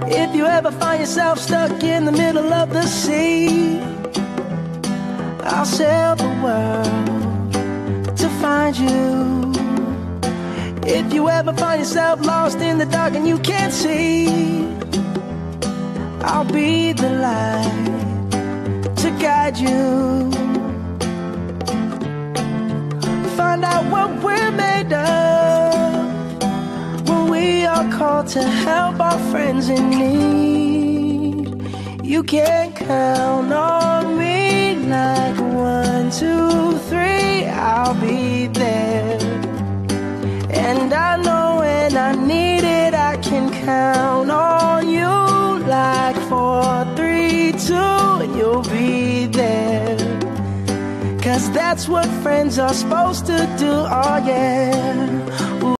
If you ever find yourself stuck in the middle of the sea, I'll sail the world to find you. If you ever find yourself lost in the dark and you can't see, I'll be the light to guide you. Find out what we're made of when we are called to help our friends in need. You can count on me like 1, 2, 3, I'll be there. And I know when I need it, I can count on you like 4, 3, 2, and you'll be there. 'Cause that's what friends are supposed to do, oh yeah.